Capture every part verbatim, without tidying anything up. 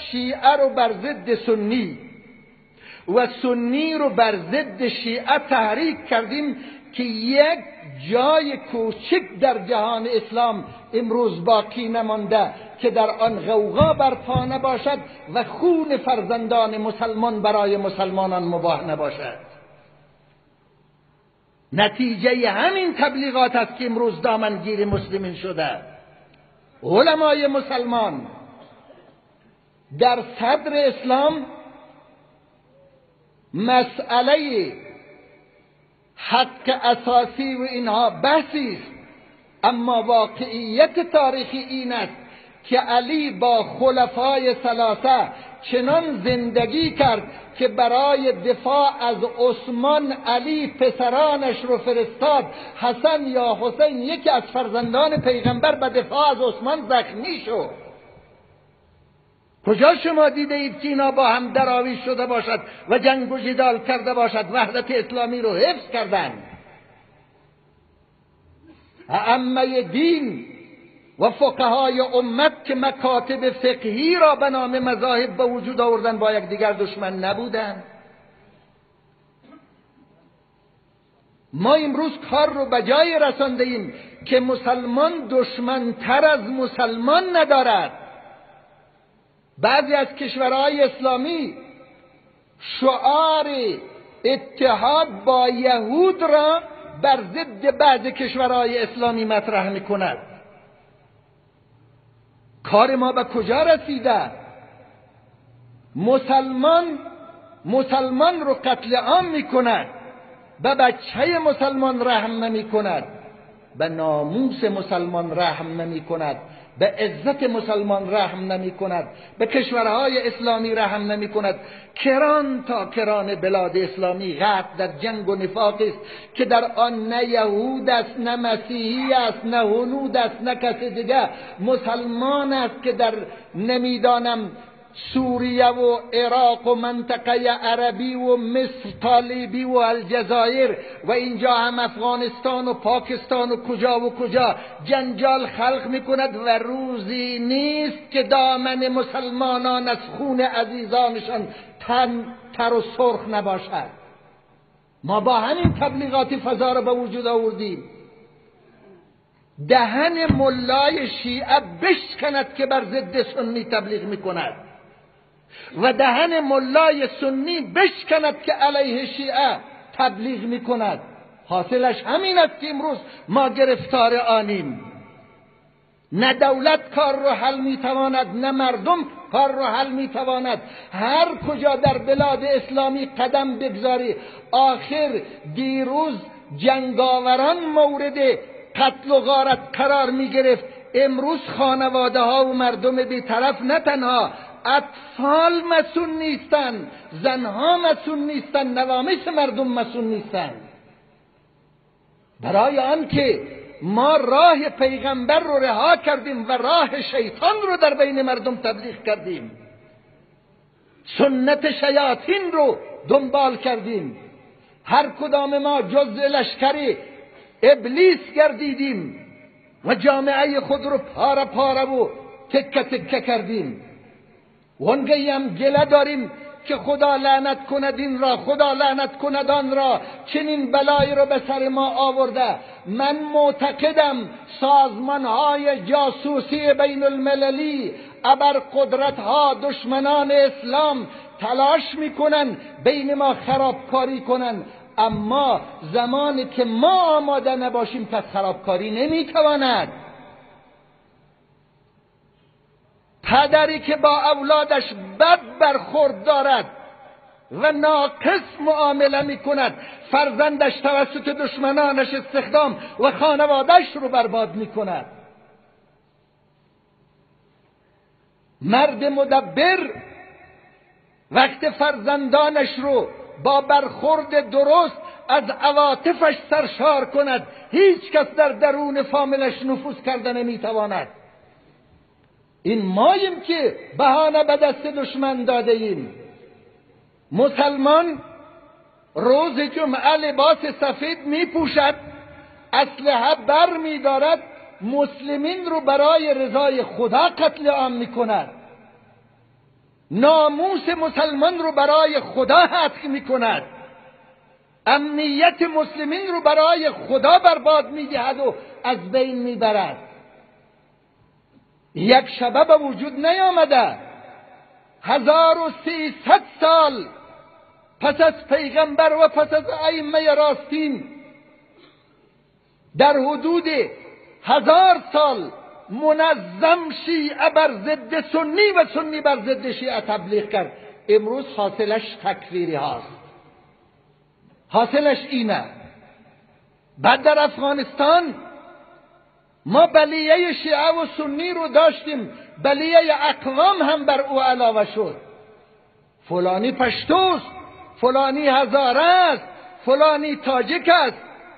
شیعه رو بر ضد سنی و سنی رو بر ضد شیعه تحریک کردیم که یک جای کوچک در جهان اسلام امروز باقی نمانده که در آن غوغا برپا نباشد و خون فرزندان مسلمان برای مسلمانان مباح نباشد. نتیجه همین تبلیغات است که امروز دامنگیر مسلمین شده. علمای مسلمان در صدر اسلام مسئله حق اساسی و اینها بحثی است، اما واقعیت تاریخی این است که علی با خلفای ثلاثه چنان زندگی کرد که برای دفاع از عثمان علی پسرانش رو فرستاد. حسن یا حسین یکی از فرزندان پیغمبر به دفاع از عثمان زخمی شد. کجا شما دیده اید که اینا با هم دراویش شده باشد و جنگ و جدال کرده باشد، وحدت اسلامی رو حفظ کردن؟ ائمه دین و فقهای امت که مکاتب فقهی را به نام مذاهب به وجود آوردن با یکدیگر دشمن نبودند. ما امروز کار رو به جای رسانده ایم که مسلمان دشمنتر از مسلمان ندارد. بعضی از کشورهای اسلامی شعار اتحاد با یهود را بر ضد بعض کشورهای اسلامی مطرح می‌کند. کار ما به کجا رسیده؟ مسلمان مسلمان رو قتل عام می‌کند، به بچه مسلمان رحم نمی‌کند، به ناموس مسلمان رحم نمی‌کند، به عزت مسلمان رحم نمی کند، به کشورهای اسلامی رحم نمی کند. کران تا کران بلاد اسلامی غرق در جنگ و نفاق است که در آن نه یهود است، نه مسیحی است، نه هنود است، نه کسی دیگه. مسلمان است که در نمیدانم سوریه و عراق و منطقه عربی و مصر طالبی و الجزایر و اینجا هم افغانستان و پاکستان و کجا و کجا جنجال خلق میکند و روزی نیست که دامن مسلمانان از خون عزیزانشان تن تر و سرخ نباشد. ما با همین تبلیغاتی فضا را به وجود آوردیم. دهن ملای شیعه بشکند که بر ضد سنی تبلیغ میکند و دهن ملای سنی بشکند که علیه شیعه تبلیغ میکند. حاصلش همین است که امروز ما گرفتار آنیم. نه دولت کار رو حل میتواند، نه مردم کار رو حل میتواند. هر کجا در بلاد اسلامی قدم بگذاری، آخر دیروز جنگاوران مورد قتل و غارت قرار میگرفت، امروز خانواده ها و مردم بی‌طرف نه تنها اطفال مسئول نیستند، زنها مسئول نیستند، نوامس مردم مسئول نیستند. برای آن که ما راه پیغمبر رو رها کردیم و راه شیطان رو در بین مردم تبلیغ کردیم، سنت شیاطین رو دنبال کردیم. هر کدام ما جز لشکر ابلیس گردیدیم و جامعه خود رو پاره پاره و تکه تکه کردیم. وانگهی هم گله داریم که خدا لعنت کند این را، خدا لعنت کند آن را، چنین بلایی رو به سر ما آورده. من معتقدم سازمانهای جاسوسی بین المللی، ابرقدرت‌ها، دشمنان اسلام تلاش میکنن بین ما خرابکاری کنن، اما زمانی که ما آماده نباشیم پس خرابکاری نمیتواند. پدری که با اولادش بد برخورد دارد و ناقص معامله می کند، فرزندش توسط دشمنانش استخدام و خانوادهش رو برباد می کند. مرد مدبر وقت فرزندانش رو با برخورد درست از عواطفش سرشار کند، هیچ کس در درون فامیلش نفوذ کرده نمی تواند. این ماییم که بهانه به دست دشمن داده ایم. مسلمان روز جمعه لباس سفید می پوشد، اسلحه بر می دارد، مسلمین رو برای رضای خدا قتل عام می کند. ناموس مسلمان رو برای خدا حذف میکند، امنیت مسلمین رو برای خدا برباد میدهد و از بین میبرد. یک شبه به وجود نیامده. هزار و سیصد سال پس از پیغمبر و پس از ائمه راستین، در حدود هزار سال منظم شیعه بر ضد سنی و سنی بر ضد شیعه تبلیغ کرد. امروز حاصلش تکفیری هاست، حاصلش اینه. بعد در افغانستان ما بلیه شیعه و سنی رو داشتیم، بلیه اقوام هم بر او علاوه شد. فلانی پشتوست، فلانی هزاره است، فلانی تاجیک است.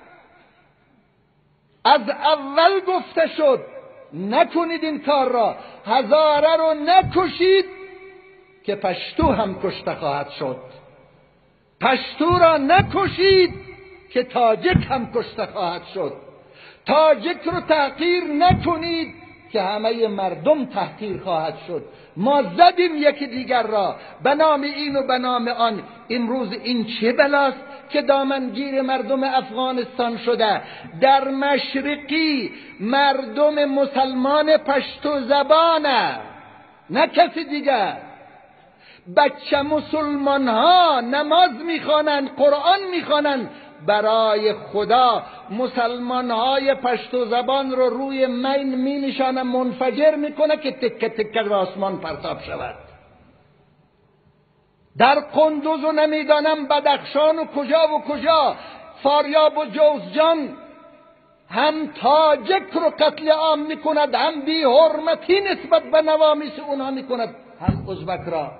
از اول گفته شد نکنید این کار را، هزاره رو نکشید که پشتو هم کشته خواهد شد، پشتو را نکشید که تاجیک هم کشته خواهد شد، تاجیک رو تحقیر نکنید که همه مردم تحقیر خواهد شد. ما زدیم یکی دیگر را به نام این و به نام آن. امروز این چه بلاست که دامنگیر مردم افغانستان شده؟ در مشرقی مردم مسلمان پشتو زبانه، نه کسی دیگر. بچه مسلمان ها نماز میخوانند، قرآن میخوانند. برای خدا مسلمان های پشتو زبان رو روی مین می نشانه، منفجر میکنه که تکه تکه به آسمان پرتاب شود. در قندوز و نمیدانم بدخشان و کجا و کجا، فاریاب و جوزجان هم تاجک رو قتل عام میکند، هم بی حرمتی نسبت به نوامیس اونها میکند، هم ازبک را.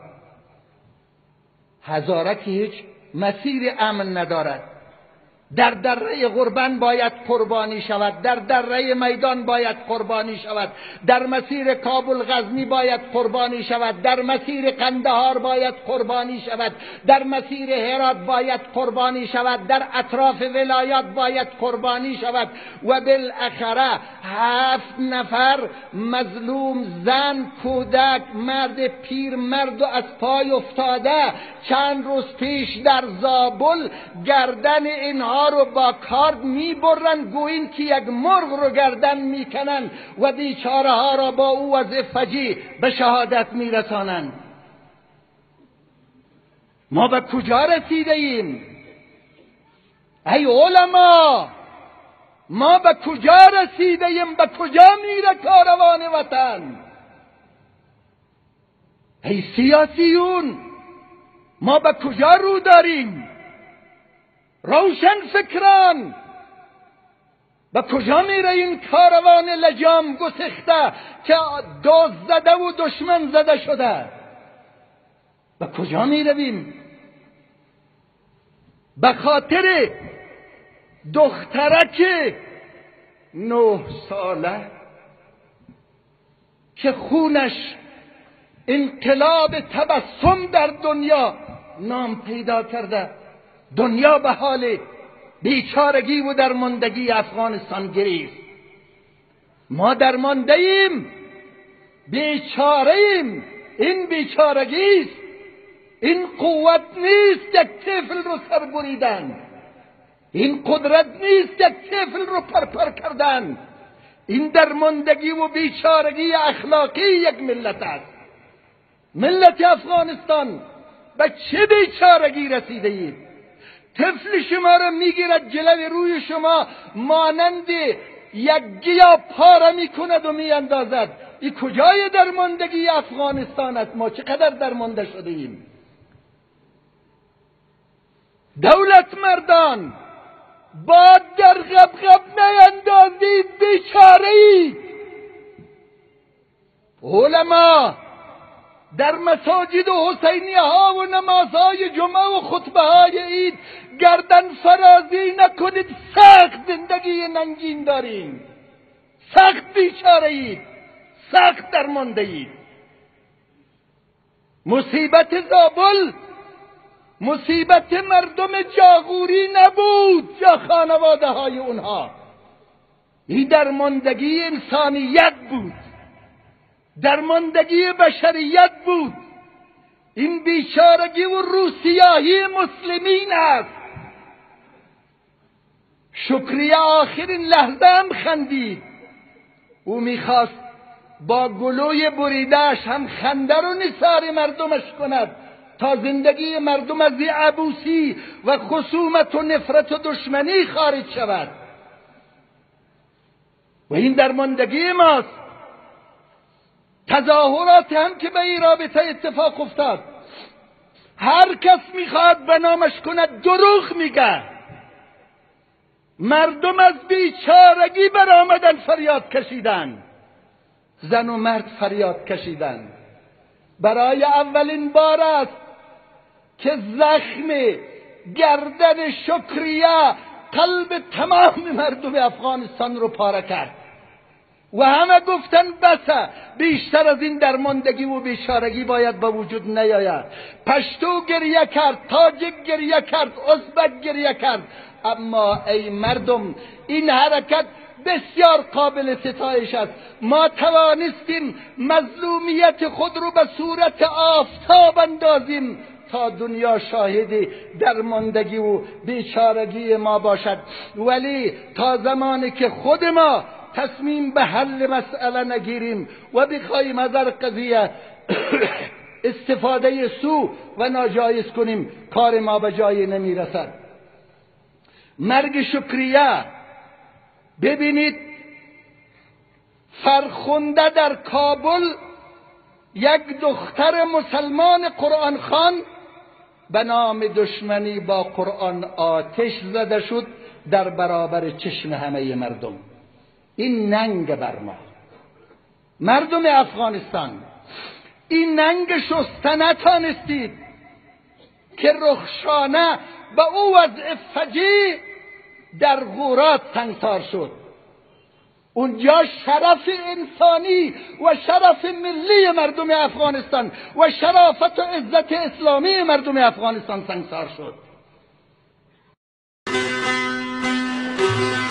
هزاره که هیچ مسیر امن ندارد. در دره قربان باید قربانی شود، در دره میدان باید قربانی شود، در مسیر کابل غزنی باید قربانی شود، در مسیر قندهار باید قربانی شود، در مسیر هرات باید قربانی شود، در اطراف ولایات باید قربانی شود. و بالاخره هفت نفر مظلوم، زن، کودک، مرد پیر، مرد و از پای افتاده چند روز پیش در زابل گردن اینها رو با کارد میبرن، گویین که یک مرغ رو گردن میکنن و بیچاره ها را با او وضع فجیع به شهادت میرسانند. ما به کجا رسیده ایم؟ ای علما، ما به کجا رسیده ایم؟ به کجا میره کاروان وطن؟ ای سیاسیون، ما به کجا رو داریم؟ روشن فکران، به کجا میره این کاروان لجام گسخته که دزد زده و دشمن زده شده؟ به کجا میرویم؟ به خاطر دخترک نه ساله که خونش انقلاب تبسم در دنیا نام پیدا کرده، دنیا به حال بیچارگی و درماندگی افغانستان گریست. ما درمانده ایم، بیچاره ایم. این بیچارگی است، این قوت نیست یک طفل رو سر بریدن، این قدرت نیست یک طفل رو پرپر کردن. این درماندگی و بیچارگی اخلاقی یک ملت است. ملت افغانستان به چه بیچارگی رسیده اید؟ طفل شما را میگیرد جلوی روی شما، مانند یک گیا پاره میکند و میاندازد. این کجای درماندگی افغانستان است؟ ما چقدر درمانده شده ایم؟ دولت مردان، باد در غبغب نیندازید، بیچاره اید. علما، در مساجد و حسینیه ها و نمازهای جمعه و خطبه های عید گردن فرازی نکنید. سخت زندگی ننگین داریم، سخت بیچاره اید، سخت درمانده اید. مصیبت زابل مصیبت مردم جاغوری نبود یا خانواده های اونها، این درماندگی انسانیت بود، درماندگی بشریت بود. این بیچارگی و روسیاهی مسلمین است. شکریه آخرین لحظه هم خندید. او میخواست با گلوی بریدهش هم خنده رو نثار مردمش کند تا زندگی مردم از این عبوسی و خصومت و نفرت و دشمنی خارج شود. و این درماندگی ماست. تظاهرات هم که به این رابطه اتفاق افتاد، هر کس میخواد به نامش کند دروغ میگه. مردم از بیچارگی برآمدن فریاد کشیدن، زن و مرد فریاد کشیدن. برای اولین بار است که زخم گردن شکریه قلب تمام مردم افغانستان رو پاره کرد و همه گفتن بسه، بیشتر از این درماندگی و بیچارگی باید به وجود نیاید. پشتو گریه کرد، تاجک گریه کرد، ازبک گریه کرد. اما ای مردم، این حرکت بسیار قابل ستایش است. ما توانستیم مظلومیت خود رو به صورت آفتاب اندازیم تا دنیا شاهد درماندگی و بیچارگی ما باشد. ولی تا زمانی که خود ما تصمیم به حل مسئله نگیریم و بخوایم از هر قضیه استفاده سو و ناجایز کنیم، کار ما به جایی نمی رسد. مرگ شکریه، ببینید فرخنده در کابل یک دختر مسلمان قرآن خوان به نام دشمنی با قرآن آتش زده شد در برابر چشم همه مردم. این ننگ بر ما مردم افغانستان، این ننگ شسته نتانستید که رخشانه به او از فجیع در غورات سنگسار شد. اونجا شرف انسانی و شرف ملی مردم افغانستان و شرافت و عزت اسلامی مردم افغانستان سنگسار شد.